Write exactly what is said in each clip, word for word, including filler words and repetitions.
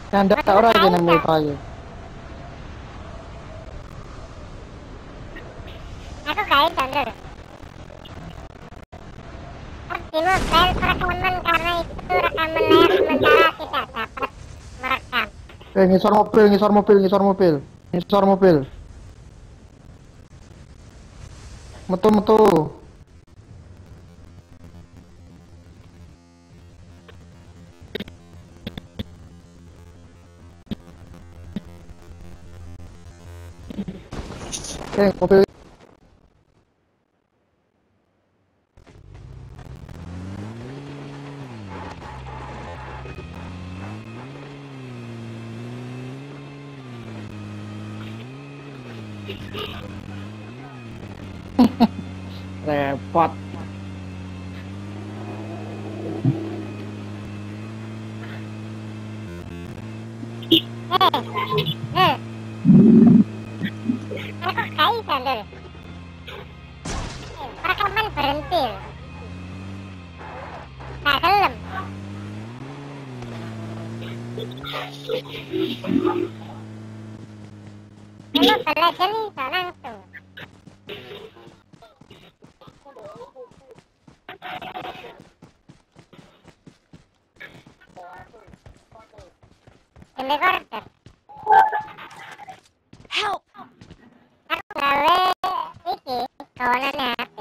Nyandak tak ora aja nang payu. Aku gak iso lho. Di mobile perekaman karena itu rekaman layar sementara tidak dapat merekam. Eh ngisor mobil, ngisor mobil, ngisor mobil. Ngisor mobil. Metu metu. Eh mobil. Repot. Eh, eh. Aku gak iso lho. Eh, Perekaman berhenti. Gak gelem. Ini belajar nih iso langsung. Ini recorder. Help! Aku gawe iki kawanan H P.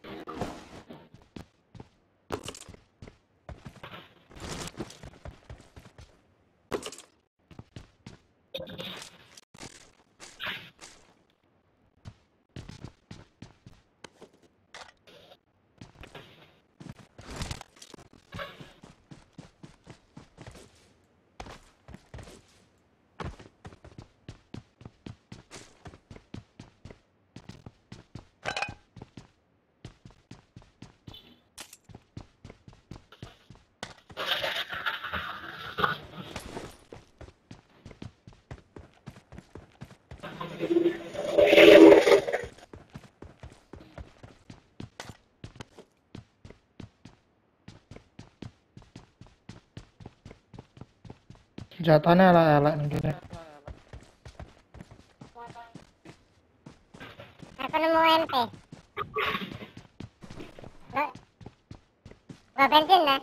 Jatane elek-elek ning kene. Aku nemu M P. Lo, gua bensin lah.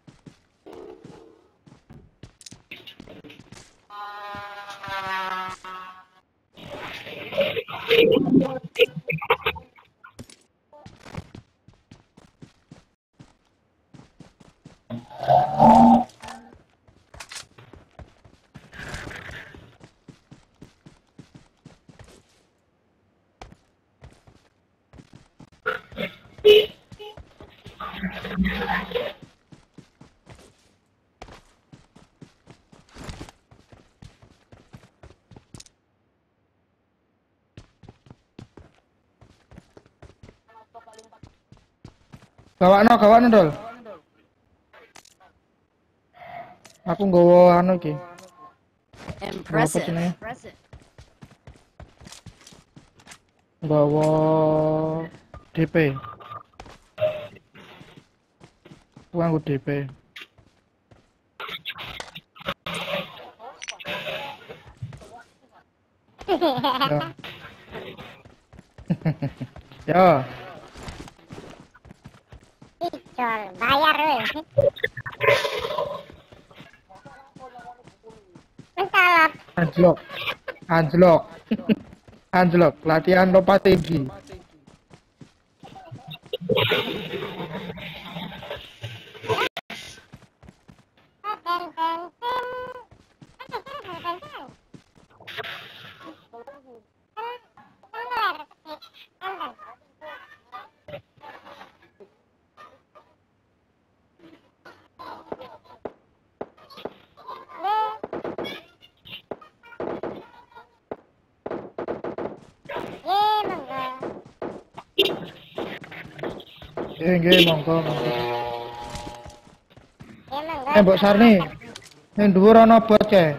Gawakno, gawakno dol. Aku nggawa anu iki. Impressive. jenenge? Nggawa D P. Aku nganggo D P. Ya. Ya. Ijol, bayar weh. Mentalap. Anjlok. Anjlok. Anjlok. Latihan lompat tinggi. Ben bensin. Bensin. Eh, nggih, monggo, monggo. Eh, Mbok Sarni. Ning dhuwur ana bot kae.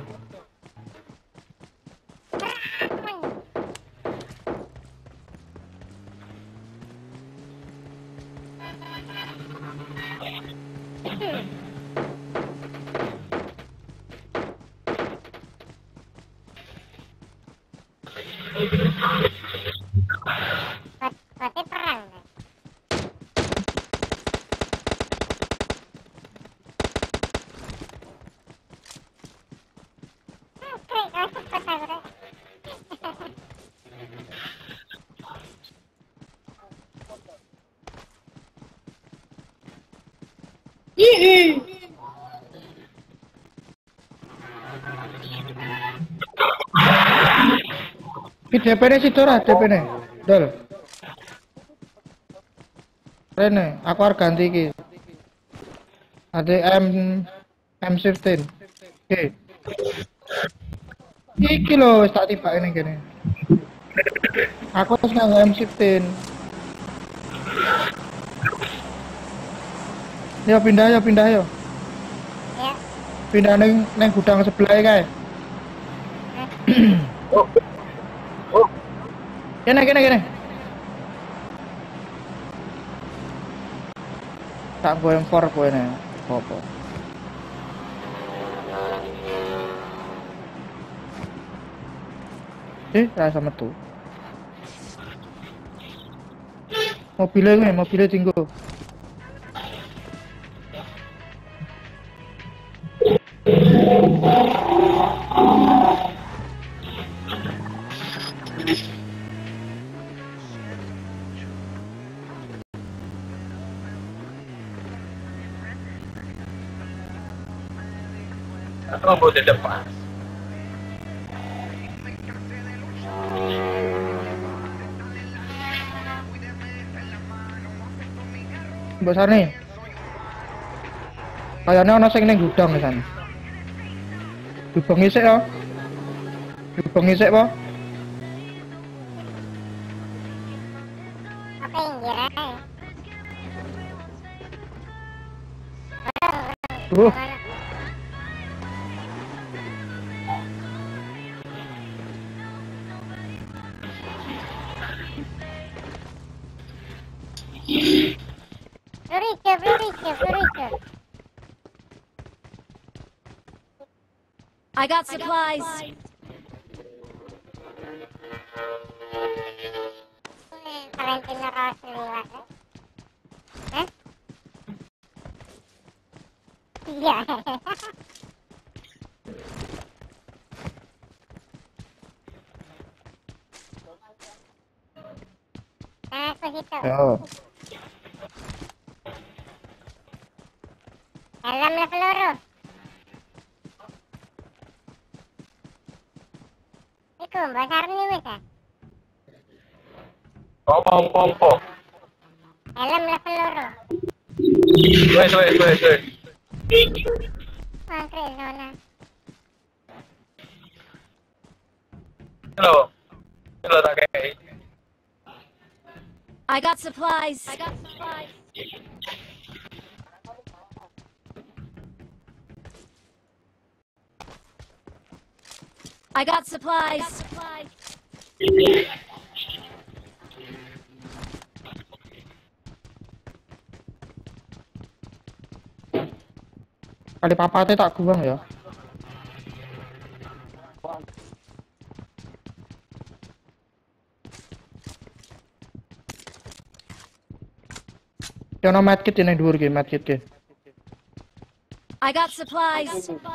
Bot, botnya perang kan? Hmm, keren, kau cepet aku deh. Ki D P ne situ ora D P ne. Dol. Rene, aku harus ganti ki. Ada M M fifteen. Oke. Iki lho wis tak tiba ini kene. Aku wis nganggo M fifteen. Yo pindah yo pindah yo. Ya, Pindah neng neng gudang sebelah kae. Kene kene kene. Tak gue M four kowe ne. Apa? Eh, rasa metu. Mobilnya gue, mobilnya tinggal. Tunggu di depan. Besar nih. Kayaknya ana sing ning gudang kan. Dibengi sik ya. Dibengi sik po. apa yang kira ya? Uh, Florijo, Florijo, Florijo. I got supplies. Hmm, Valentino Rossi lewat ya? Hah? Iya. Nah, aku situ. yo. Helm level loro. Iku mbak Sarni wis ya? Pompo, pompo. Helm level loro. Wes, wes, wes, wes. Mangkrik zona. Halo. Halo, tak kayak. I got supplies. I got supplies. I got supplies. Kali papate tak buang ya. Yo no medkit ini dhuwur ki medkit ki. I got supplies.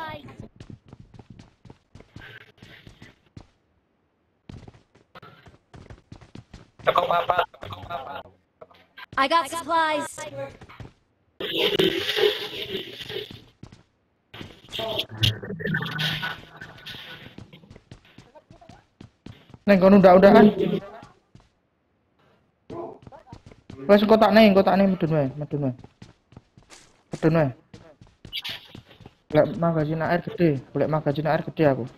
Tekok apa? Tekok apa? I got supplies. Neng kono undak-undakan. Wes kotak ning, kotak ning medun wae, medun wae. Medun wae. Golek magazin air gede, golek magazin air gede aku.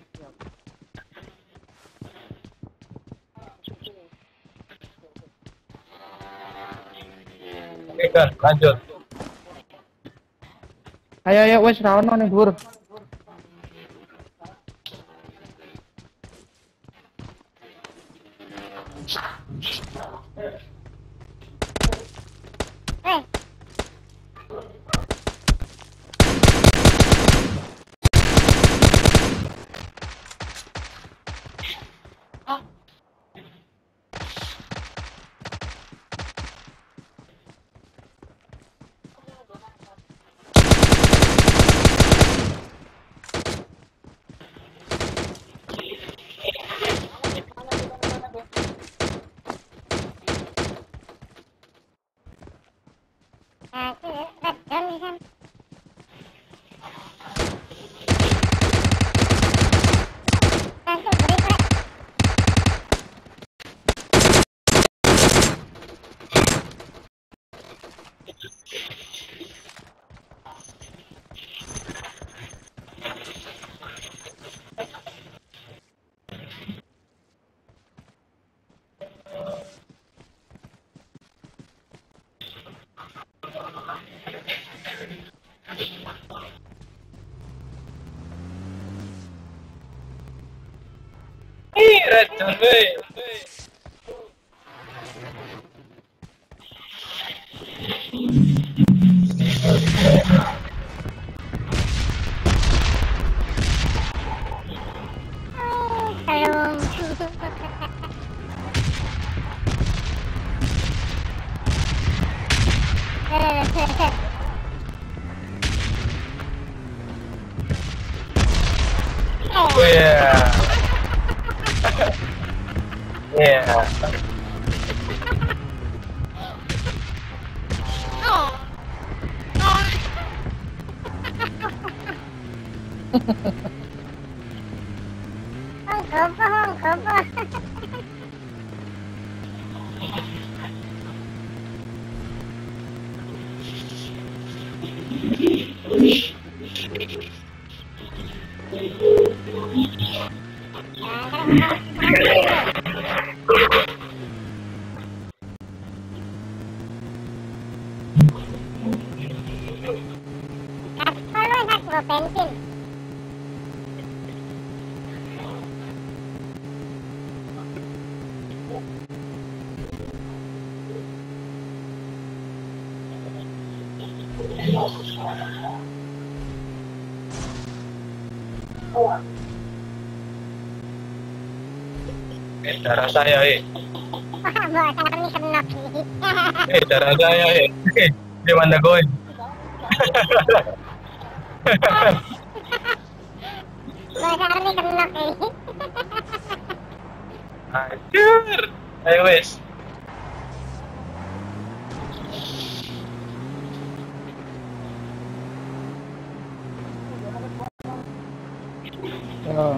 Oke, kan, lanjut. Ayo ayo wes ra ono ning dhuwur. Weh, John, weh. Tolong. Oh yeah. Yeah. Hong gopo, hong gopo. Gaspol lu enak bawa bensin. Eh, darah saya, eh. Wah, bawa sarung nih kenok nih. Eh, darah saya, eh. Di mana gue? Bawa sarung nih kenok nih. Hancur. Ayo, wes. Oh.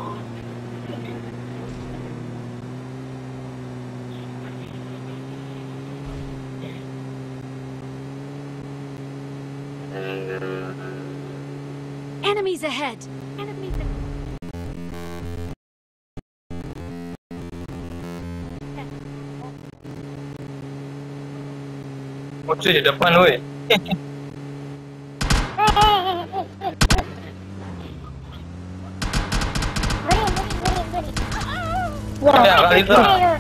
Enemies ahead. Enemies ahead. Musuh di depan, weh. Buri, buri, buri, buri. Wah, Ya, kali itu. Ayo.